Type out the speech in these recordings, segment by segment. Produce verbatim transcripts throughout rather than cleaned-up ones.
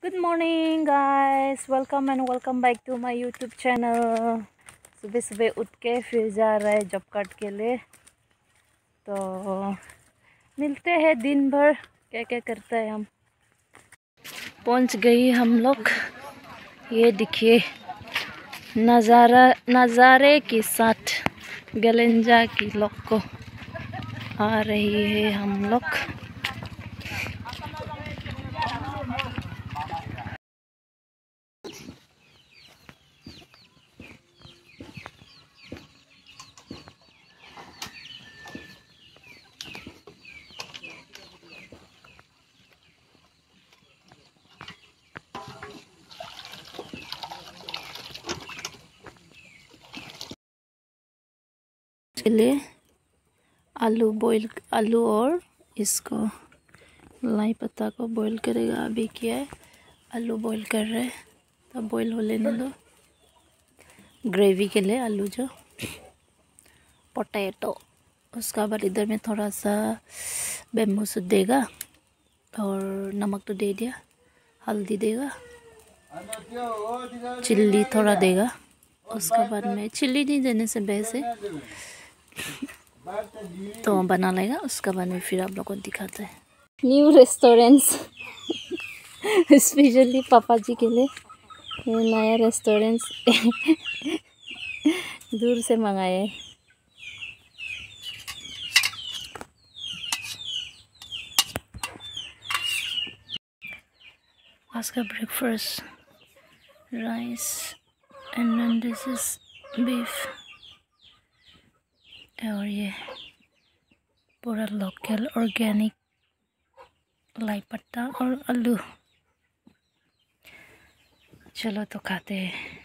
Good morning guys, welcome and welcome back to my YouTube channel। सुबह सुबह उठ के फिर जा रहा है जॉब कार्ड के लिए। तो मिलते हैं दिन भर क्या क्या करता है। हम पहुंच गई हम लोग। ये देखिए नज़ारा नज़ारे के साथ गलेंजा की लोग को आ रही है हम लोग। के लिए आलू बॉईल आलू और इसको लाई पत्ता को बॉईल करेगा। अभी क्या है, आलू बॉईल कर रहे हैं तो बॉईल हो लेने दो। ग्रेवी के लिए आलू जो पोटैटो, उसका बाद इधर में थोड़ा सा बेम्बू सूट देगा और नमक तो दे दिया, हल्दी देगा, चिल्ली थोड़ा देगा। उसका बाद में चिल्ली नहीं देने से वैसे तो बना लेगा। उसका बाद में फिर आप लोग को दिखाते हैं न्यू रेस्टोरेंट्स स्पेशली पापा जी के लिए। ये नया रेस्टोरेंट्स दूर से मंगाए। आज का breakfast rice and then this is beef और ये पूरा लोकल ऑर्गेनिक लाई पत्ता और आलू। चलो तो खाते हैं।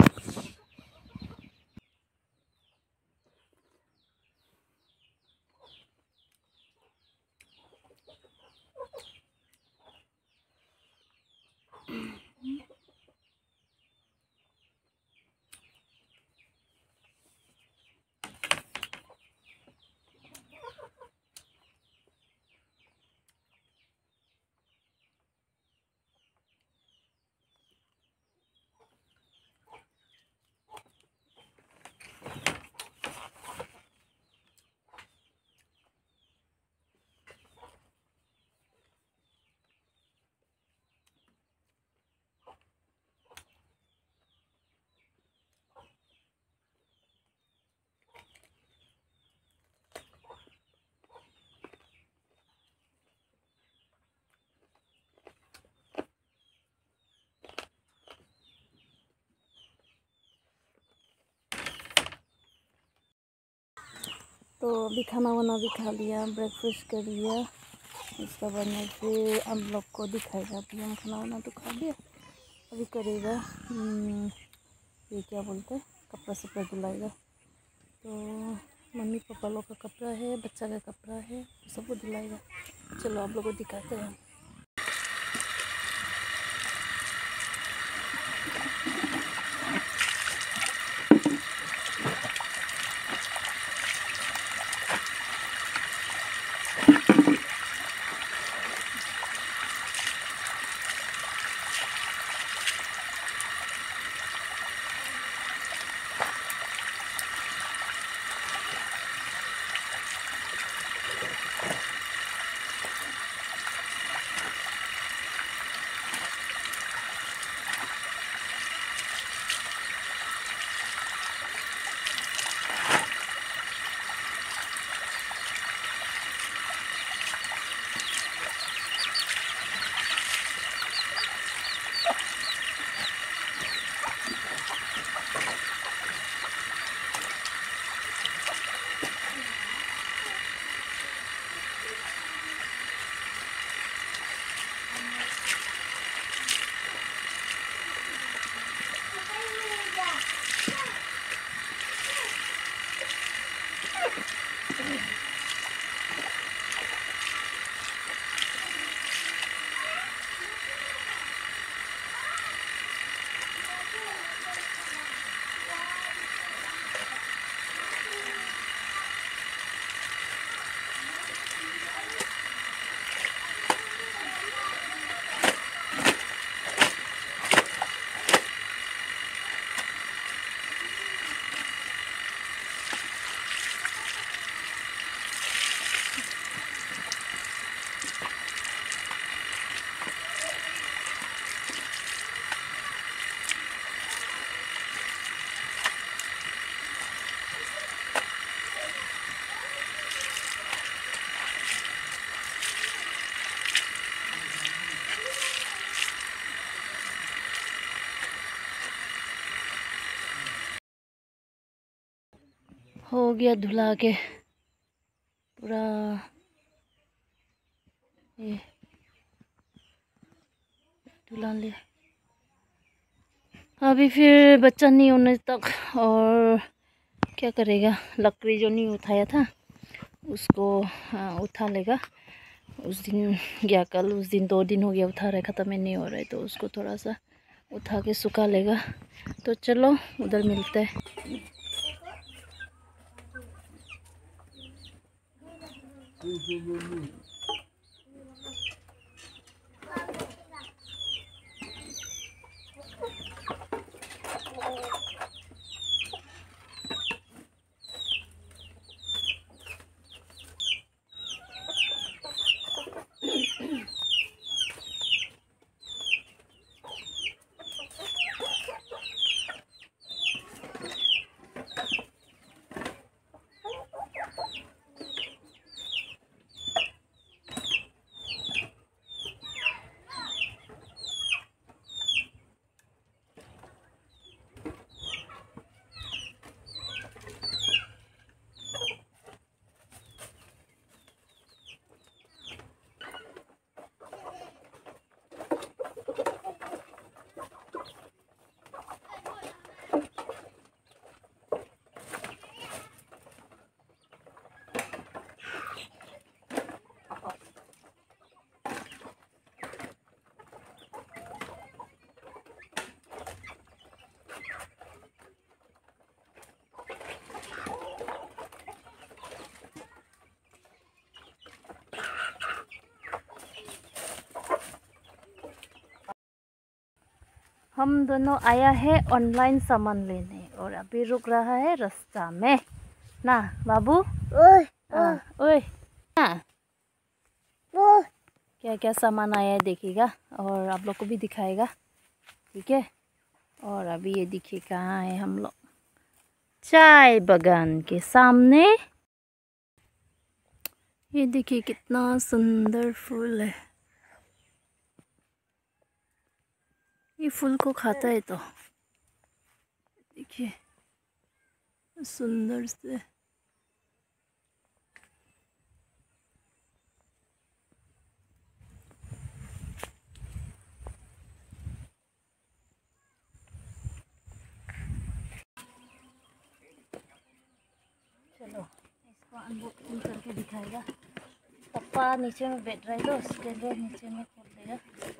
तो अभी खाना वाना भी खा लिया, ब्रेकफास्ट कर लिया। उसका बाद में फिर हम लोग को दिखाएगा। अभी हम खाना वाना तो खा लिया, अभी करेगा ये क्या बोलते हैं, कपड़ा सपड़ा धुलाएगा। तो मम्मी पापा लोग का कपड़ा है, बच्चा का कपड़ा है, सबको धुलाएगा। चलो आप लोग को दिखाते हैं। हो गया धुला के पूरा। ये धुला लिया। अभी फिर बच्चा नहीं होने तक और क्या करेगा, लकड़ी जो नहीं उठाया था उसको हाँ, उठा लेगा। उस दिन गया कल, उस दिन दो दिन हो गया उठा रहा, ख़त्म ही नहीं हो रहा है, तो उसको थोड़ा सा उठा के सुखा लेगा। तो चलो उधर मिलते हैं। हम दोनों आया है ऑनलाइन सामान लेने और अभी रुक रहा है रास्ता में ना बाबू। ओए ओए हाँ, क्या क्या सामान आया है देखिएगा और आप लोग को भी दिखाएगा, ठीक है। और अभी ये देखिए कहाँ है हम लोग, चाय बागान के सामने। ये देखिए कितना सुंदर फूल है। ये फूल को खाता है तो देखिए सुंदर से। चलो इसको अनबॉक्सिंग करके दिखाएगा। पापा नीचे में बैठ रहे तो उसके लिए नीचे में खोल देगा।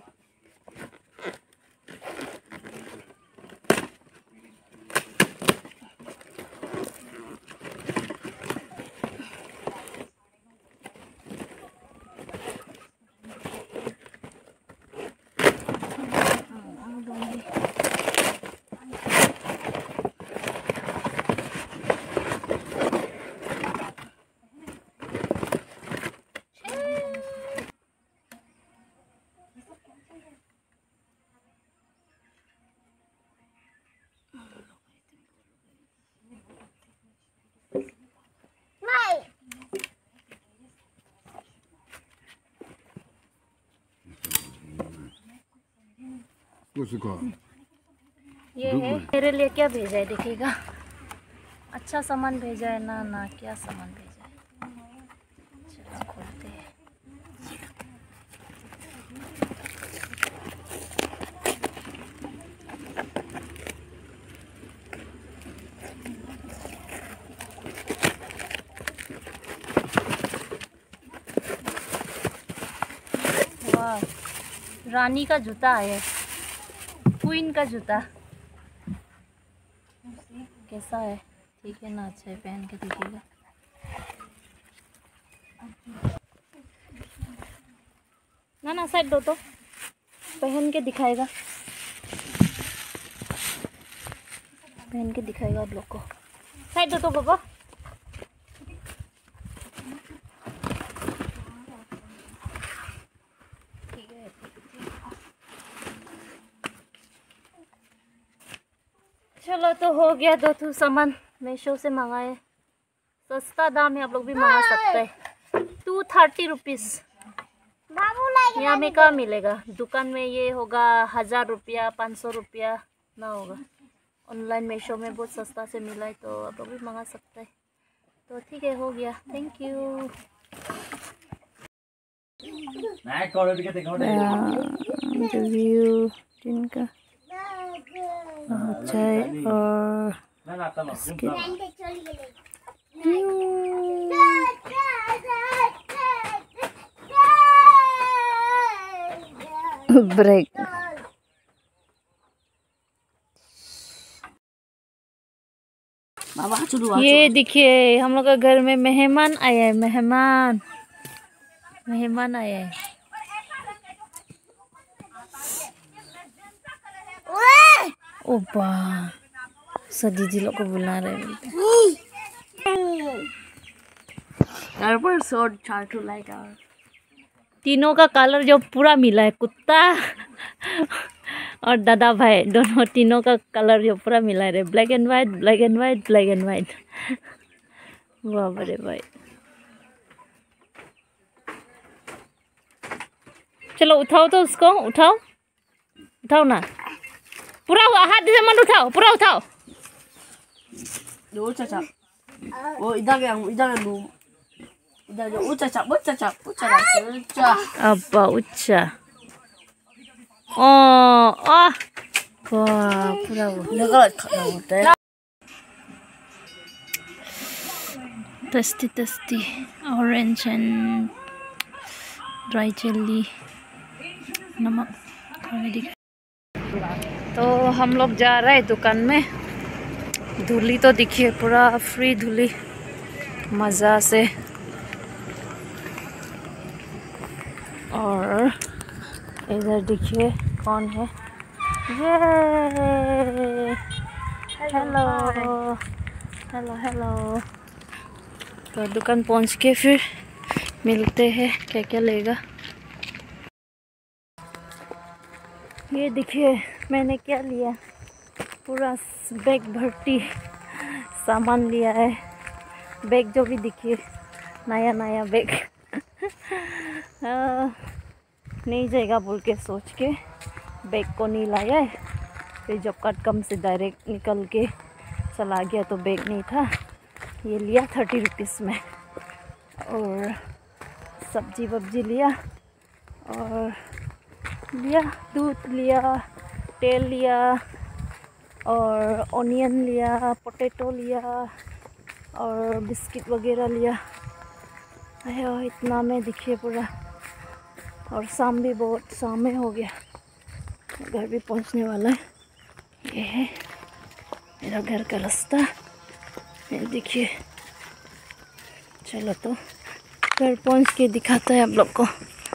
ये है मेरे लिए क्या भेजा है देखिएगा। अच्छा सामान भेजा है ना ना क्या सामान भेजा है। चलो खोलते हैं। वाह, रानी का जूता है, क्वीन का जूता। कैसा है, ठीक है ना, अच्छा है, पहन के देखिएगा। ना ना साइड दो तो पहन के दिखाएगा, पहन के दिखाएगा आप लोग को। साइड दो तो पापा। चलो तो हो गया दो ठो सामान मीशो से मंगाए। सस्ता दाम है, आप लोग भी मंगा सकते हैं। टू थर्टी रुपीज़ यहाँ में कहाँ मिलेगा, दुकान में ये होगा हज़ार रुपया पाँच सौ रुपया ना होगा। ऑनलाइन मीशो में बहुत सस्ता से मिला है, तो आप लोग भी मंगा सकते हैं। तो ठीक है, हो गया। Thank you. व्यू दिन का चाय और ब्रेक। ये देखिए, हम लोग का घर में मेहमान आया है। मेहमान मेहमान आया है। ओपा सदी जी लोग को बुला रहे हैं। तीनों का कलर जो पूरा मिला है, कुत्ता और दादा भाई दोनों, तीनों का कलर जो पूरा मिला है। Black and white, black and white, black and white. वाह बड़े भाई। चलो उठाओ तो उसको, उठाओ उठाओ ना, पूरा हाथ से मत उठाओ, पूरा उठाओ। Ủa chà chà. Ủa idag yang idag yang lu. Idag yang uca chà uca chà uca chà. Apa uca? Oh, oh. Wah, pura. Naga khana Tasty tasty orange and dry jelly. नमक खाने दिखा। तो हम लोग जा रहे हैं दुकान में। धूली तो दिखिए, पूरा फ्री धूली, मज़ा से। और इधर देखिए कौन है। ये हेलो हेलो हेलो। तो दुकान पहुंच के फिर मिलते हैं, क्या क्या लेगा। ये देखिए मैंने क्या लिया, पूरा बैग भर्ती सामान लिया है। बैग जो भी दिखिए, नया नया बैग। नहीं जाएगा बोल के सोच के बैग को नहीं लाया है। फिर जब कट कम से डायरेक्ट निकल के चला गया तो बैग नहीं था। ये लिया थर्टी रुपीज़ में। और सब्जी वब्जी लिया, और लिया दूध लिया, तेल लिया, और ऑनियन लिया, पोटैटो लिया, और बिस्किट वगैरह लिया। अरे इतना में दिखिए पूरा। और शाम भी बहुत शाम में हो गया, घर भी पहुंचने वाला है। ये है मेरा घर का रास्ता, ये देखिए। चलो तो घर पहुंच के दिखाता है आप लोग को।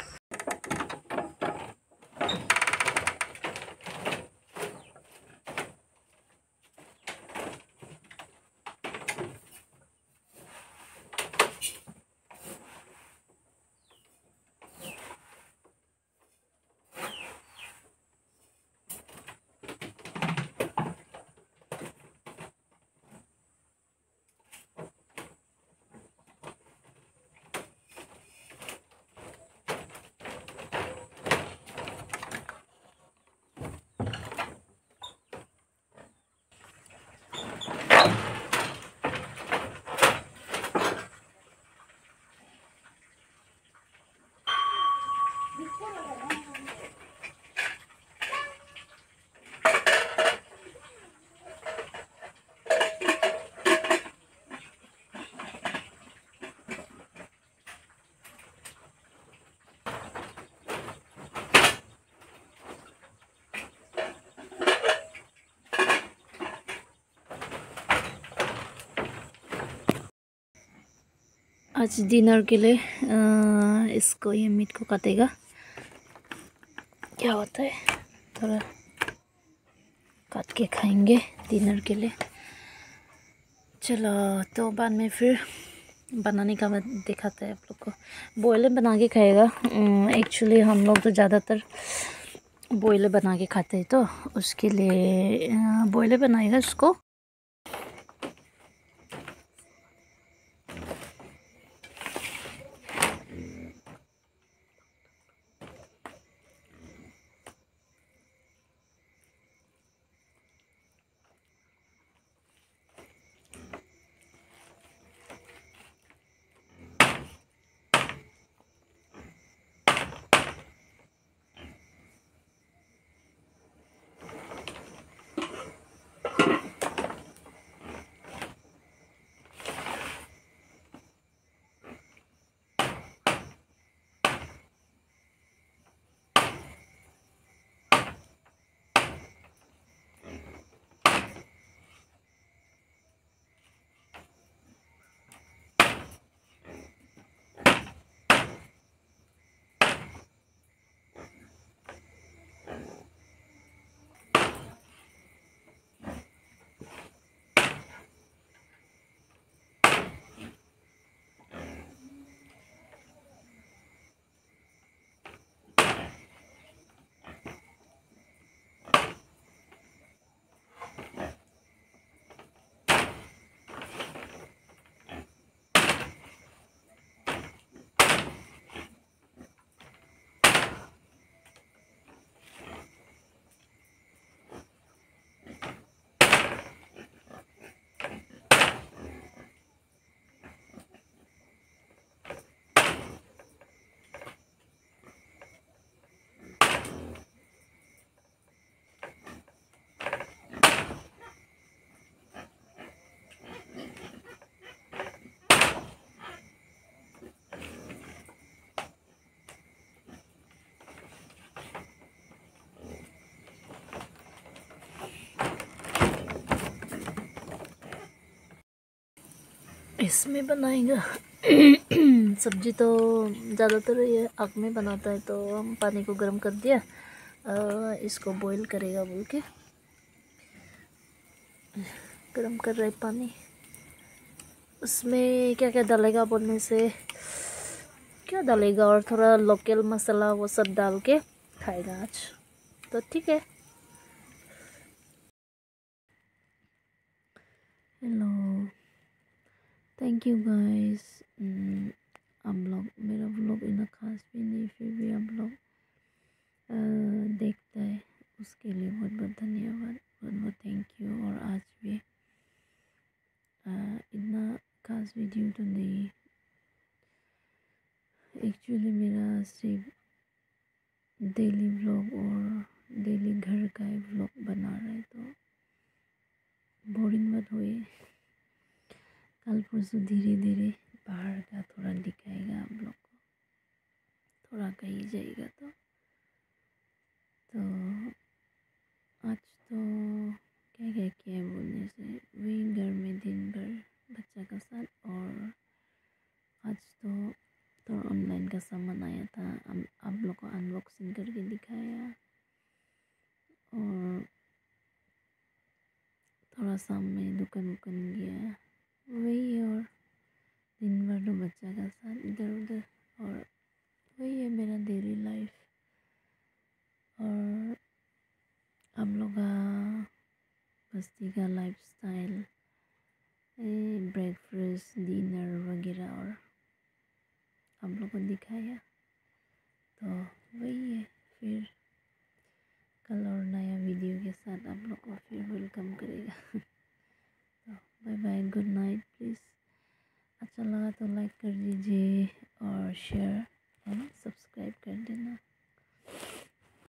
आज डिनर के लिए आ, इसको ये मीट को काटेगा। क्या होता है, थोड़ा काट के खाएंगे डिनर के लिए। चलो तो बाद में फिर बनाने का मैं दिखाता है आप लोग को। बॉयलर बना के खाएगा। एक्चुअली हम लोग तो ज़्यादातर बॉयलर बना के खाते हैं, तो उसके लिए बॉयलर बनाएगा उसको। इसमें बनाएगा। सब्जी तो ज़्यादातर ये आग में बनाता है, तो हम पानी को गर्म कर दिया, आ, इसको बॉईल करेगा बोल के गर्म कर रहे पानी। उसमें क्या क्या डालेगा बोलने से, क्या डालेगा, और थोड़ा लोकल मसाला वो सब डाल के खाएगा आज, तो ठीक है। Hello, thank you guys. आप लोग मेरा व्लॉग इतना खास भी नहीं, फिर भी आप लोग देखता है, उसके लिए बहुत बहुत धन्यवाद, बहुत बहुत थैंक यू। और आज भी आ, इतना खास वीडियो तो नहीं, एक्चुअली मेरा सिर्फ डेली व्लॉग और डेली घर का ही व्लॉग बना रहा है, तो बोरिंग मत हुए। कल परसों धीरे धीरे बाहर का थोड़ा दिखाएगा आप लोग को, थोड़ा कहीं जाएगा तो तो आज तो क्या क्या किया बोलने से, वही घर में दिन भर बच्चा का साथ, और आज तो तो ऑनलाइन का सामान आया था, हम आप लोग को अनबॉक्सिंग करके दिखाया, और थोड़ा सा मैं दुकान दुकान गया, वही। और दिन भर तो बच्चा का साथ इधर उधर, और वही है मेरा डेली लाइफ। और हम लोग का बस्ती का लाइफस्टाइल, ब्रेकफास्ट डिनर वगैरह, और हम लोग को दिखाया, तो वही है। फिर कल और नया वीडियो के साथ आप लोग को फिर वेलकम करेगा। तो bye bye, good night. Please अच्छा लगा तो लाइक कर दीजिए और शेयर एंड सब्सक्राइब कर देना।